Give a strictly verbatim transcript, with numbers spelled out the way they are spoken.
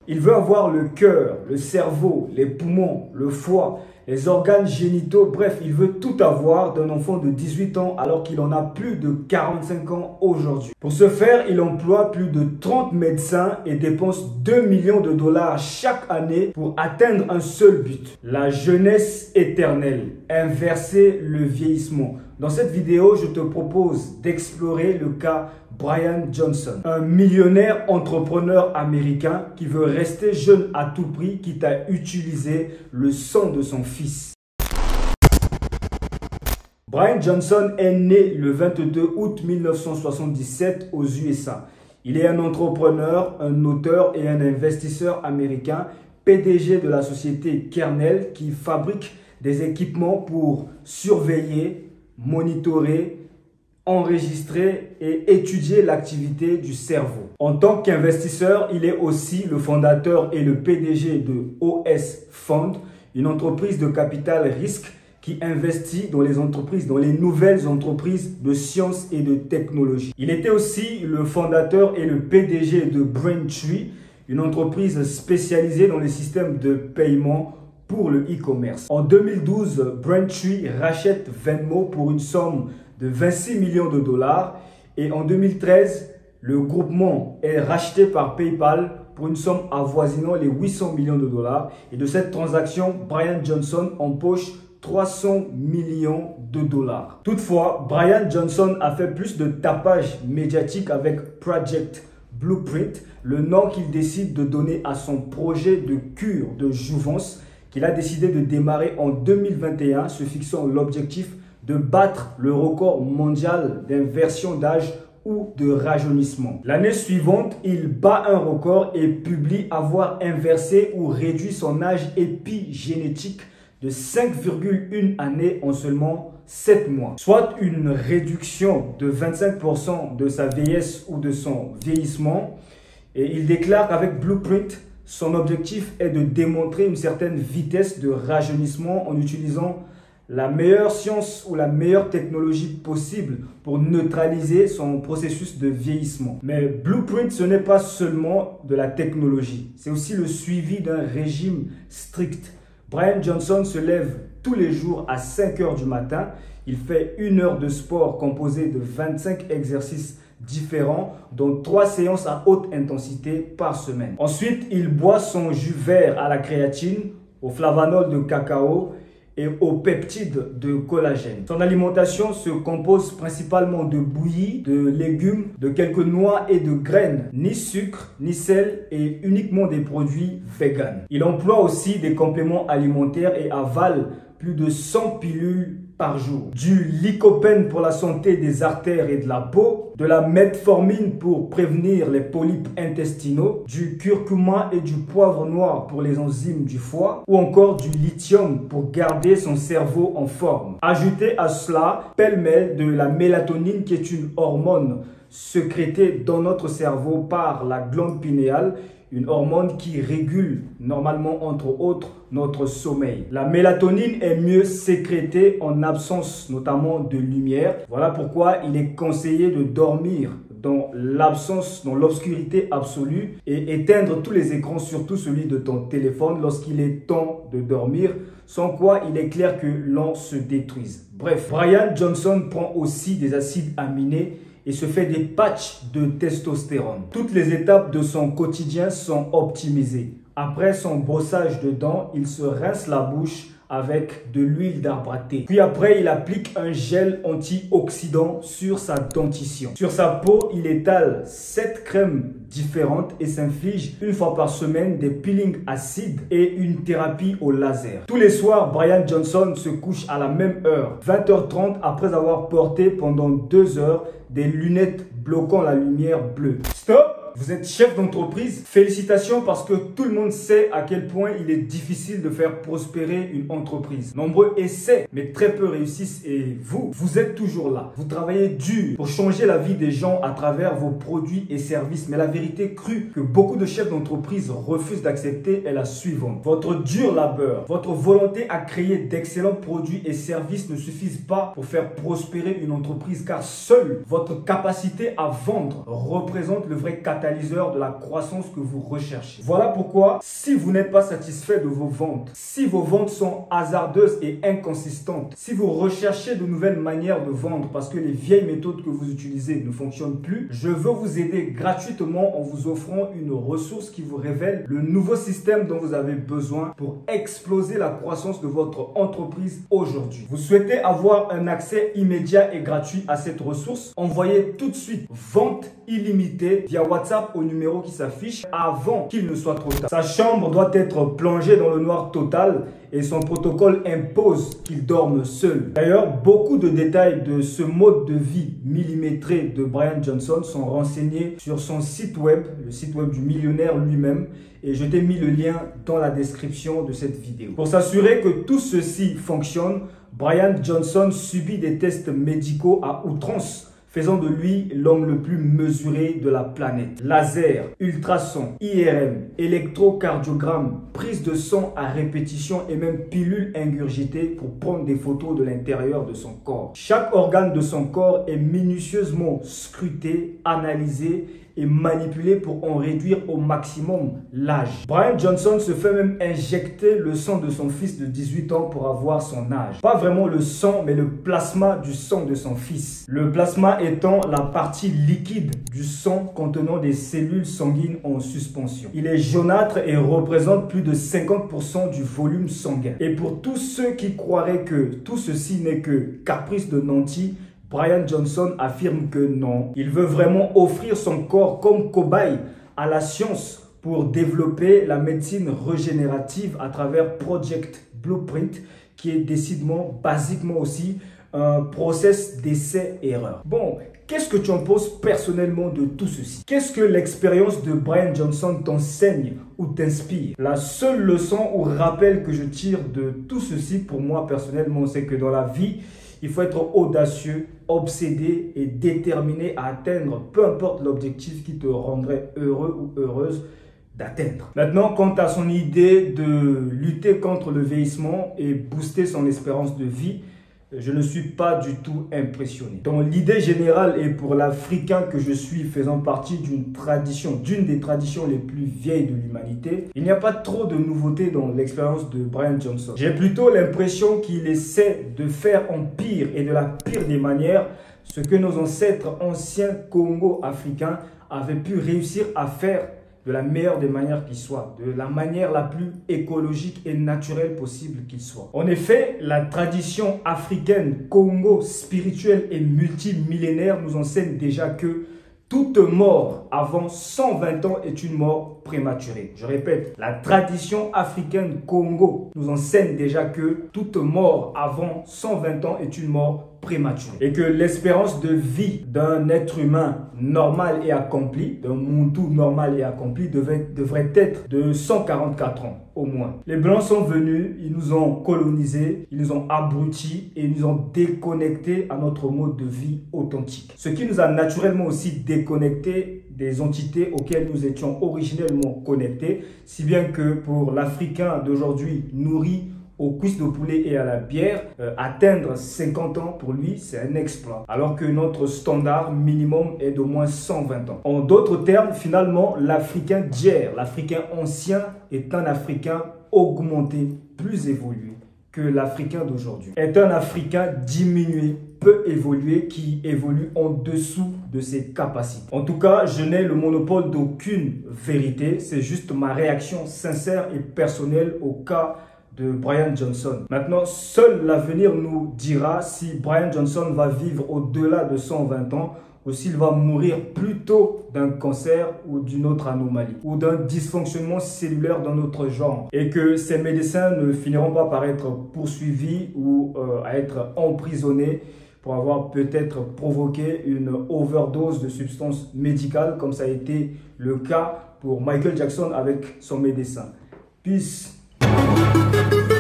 Il veut avoir le cœur, le cerveau, les poumons, le foie, les organes génitaux, bref, il veut tout avoir d'un enfant de dix-huit ans alors qu'il en a plus de quarante-cinq ans aujourd'hui. Pour ce faire, il emploie plus de trente médecins et dépense deux millions de dollars chaque année pour atteindre un seul but, la jeunesse éternelle, inverser le vieillissement. Dans cette vidéo, je te propose d'explorer le cas Brian Johnson, un millionnaire entrepreneur américain qui veut rester jeune à tout prix, quitte à utiliser le sang de son fils. Brian Johnson est né le vingt-deux août mille neuf cent soixante-dix-sept aux U S A. Il est un entrepreneur, un auteur et un investisseur américain, P D G de la société Kernel qui fabrique des équipements pour surveiller, monitorer, enregistrer et étudier l'activité du cerveau. En tant qu'investisseur, il est aussi le fondateur et le P D G de O S Fund, une entreprise de capital risque qui investit dans les entreprises, dans les nouvelles entreprises de sciences et de technologie. Il était aussi le fondateur et le P D G de Braintree, une entreprise spécialisée dans les systèmes de paiement pour le e-commerce. En deux mille douze, Braintree rachète Venmo pour une somme de vingt-six millions de dollars et en deux mille treize, le groupement est racheté par PayPal pour une somme avoisinant les huit cents millions de dollars et de cette transaction, Brian Johnson empoche trois cents millions de dollars. Toutefois, Brian Johnson a fait plus de tapage médiatique avec Project Blueprint, le nom qu'il décide de donner à son projet de cure de jouvence qu'il a décidé de démarrer en deux mille vingt et un, se fixant l'objectif de battre le record mondial d'inversion d'âge ou de rajeunissement. L'année suivante, il bat un record et publie avoir inversé ou réduit son âge épigénétique de cinq virgule un années en seulement sept mois, soit une réduction de vingt-cinq pour cent de sa vieillesse ou de son vieillissement. Et il déclare qu'avec Blueprint, son objectif est de démontrer une certaine vitesse de rajeunissement en utilisant la meilleure science ou la meilleure technologie possible pour neutraliser son processus de vieillissement. Mais Blueprint, ce n'est pas seulement de la technologie, c'est aussi le suivi d'un régime strict. Brian Johnson se lève tous les jours à cinq heures du matin. Il fait une heure de sport composé de vingt-cinq exercices différents, dont trois séances à haute intensité par semaine. Ensuite, il boit son jus vert à la créatine, au flavanol de cacao et aux peptides de collagène. Son alimentation se compose principalement de bouillie, de légumes, de quelques noix et de graines, ni sucre, ni sel et uniquement des produits véganes. Il emploie aussi des compléments alimentaires et avale plus de cent pilules par jour. Du lycopène pour la santé des artères et de la peau, de la metformine pour prévenir les polypes intestinaux, du curcuma et du poivre noir pour les enzymes du foie, ou encore du lithium pour garder son cerveau en forme. Ajoutez à cela pêle-mêle de la mélatonine qui est une hormone sécrétée dans notre cerveau par la glande pinéale, une hormone qui régule normalement entre autres notre sommeil. La mélatonine est mieux sécrétée en absence notamment de lumière. Voilà pourquoi il est conseillé de dormir dans l'absence, dans l'obscurité absolue et éteindre tous les écrans, surtout celui de ton téléphone lorsqu'il est temps de dormir, sans quoi il est clair que l'on se détruise. Bref, Brian Johnson prend aussi des acides aminés et se fait des patchs de testostérone. Toutes les étapes de son quotidien sont optimisées. Après son brossage de dents, il se rince la bouche avec de l'huile d'arbre à thé. Puis après, il applique un gel antioxydant sur sa dentition. Sur sa peau, il étale sept crèmes différentes et s'inflige une fois par semaine des peelings acides et une thérapie au laser. Tous les soirs, Brian Johnson se couche à la même heure, vingt heures trente, après avoir porté pendant deux heures des lunettes bloquant la lumière bleue. Stop! Vous êtes chef d'entreprise, félicitations parce que tout le monde sait à quel point il est difficile de faire prospérer une entreprise. Nombreux essaient, mais très peu réussissent et vous, vous êtes toujours là. Vous travaillez dur pour changer la vie des gens à travers vos produits et services. Mais la vérité crue que beaucoup de chefs d'entreprise refusent d'accepter est la suivante. Votre dur labeur, votre volonté à créer d'excellents produits et services ne suffisent pas pour faire prospérer une entreprise car seule votre capacité à vendre représente le vrai catalyseur catalyseur de la croissance que vous recherchez. Voilà pourquoi, si vous n'êtes pas satisfait de vos ventes, si vos ventes sont hasardeuses et inconsistantes, si vous recherchez de nouvelles manières de vendre parce que les vieilles méthodes que vous utilisez ne fonctionnent plus, je veux vous aider gratuitement en vous offrant une ressource qui vous révèle le nouveau système dont vous avez besoin pour exploser la croissance de votre entreprise aujourd'hui. Vous souhaitez avoir un accès immédiat et gratuit à cette ressource? Envoyez tout de suite vente illimitée via WhatsApp au numéro qui s'affiche avant qu'il ne soit trop tard. Sa chambre doit être plongée dans le noir total et son protocole impose qu'il dorme seul. D'ailleurs, beaucoup de détails de ce mode de vie millimétré de Brian Johnson sont renseignés sur son site web, le site web du millionnaire lui-même, et je t'ai mis le lien dans la description de cette vidéo. Pour s'assurer que tout ceci fonctionne, Brian Johnson subit des tests médicaux à outrance, faisant de lui l'homme le plus mesuré de la planète. Laser, ultrasons, I R M, électrocardiogramme, prise de sang à répétition et même pilule ingurgitée pour prendre des photos de l'intérieur de son corps. Chaque organe de son corps est minutieusement scruté, analysé et manipulé pour en réduire au maximum l'âge. Brian Johnson se fait même injecter le sang de son fils de dix-huit ans pour avoir son âge. Pas vraiment le sang, mais le plasma du sang de son fils. Le plasma étant la partie liquide du sang contenant des cellules sanguines en suspension. Il est jaunâtre et représente plus de cinquante pour cent du volume sanguin. Et pour tous ceux qui croiraient que tout ceci n'est que caprice de nantis, Brian Johnson affirme que non, il veut vraiment offrir son corps comme cobaye à la science pour développer la médecine régénérative à travers Project Blueprint, qui est décidément, basiquement aussi, un process d'essai-erreur. Bon, qu'est-ce que tu en penses personnellement de tout ceci? Qu'est-ce que l'expérience de Brian Johnson t'enseigne ou t'inspire? La seule leçon ou rappel que je tire de tout ceci pour moi personnellement, c'est que dans la vie, il faut être audacieux, obsédé et déterminé à atteindre peu importe l'objectif qui te rendrait heureux ou heureuse d'atteindre. Maintenant, quant à son idée de lutter contre le vieillissement et booster son espérance de vie, je ne suis pas du tout impressionné. Dans l'idée générale et pour l'Africain que je suis, faisant partie d'une tradition, d'une des traditions les plus vieilles de l'humanité, il n'y a pas trop de nouveautés dans l'expérience de Brian Johnson. J'ai plutôt l'impression qu'il essaie de faire en pire et de la pire des manières ce que nos ancêtres anciens Congo-africains avaient pu réussir à faire de la meilleure des manières qui soit, de la manière la plus écologique et naturelle possible qu'il soit. En effet, la tradition africaine, Congo, spirituelle et multimillénaire nous enseigne déjà que toute mort avant cent vingt ans est une mort prématurée. Je répète, la tradition africaine Congo nous enseigne déjà que toute mort avant cent vingt ans est une mort prématurée. Et que l'espérance de vie d'un être humain normal et accompli, d'un Muntu normal et accompli, devait, devrait être de cent quarante-quatre ans au moins. Les Blancs sont venus, ils nous ont colonisés, ils nous ont abrutis et ils nous ont déconnectés à notre mode de vie authentique. Ce qui nous a naturellement aussi déconnectés des entités auxquelles nous étions originellement connectés, si bien que pour l'Africain d'aujourd'hui nourri aux cuisses de poulet et à la bière, euh, atteindre cinquante ans pour lui, c'est un exploit. Alors que notre standard minimum est d'au moins cent vingt ans. En d'autres termes, finalement, l'Africain d'hier, l'Africain ancien est un Africain augmenté, plus évolué que l'Africain d'aujourd'hui. Est un Africain diminué, peu évolué, qui évolue en dessous de ses capacités. En tout cas, je n'ai le monopole d'aucune vérité. C'est juste ma réaction sincère et personnelle au cas de Brian Johnson. Maintenant, seul l'avenir nous dira si Brian Johnson va vivre au-delà de cent vingt ans ou s'il va mourir plus tôt d'un cancer ou d'une autre anomalie ou d'un dysfonctionnement cellulaire dans notre genre, et que ces médecins ne finiront pas par être poursuivis ou euh, à être emprisonnés pour avoir peut-être provoqué une overdose de substances médicales comme ça a été le cas pour Michael Jackson avec son médecin. Peace. Thank you.